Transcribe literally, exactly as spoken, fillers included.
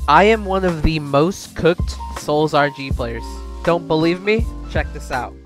I am one of the most cooked Souls R N G players. Don't believe me? Check this out.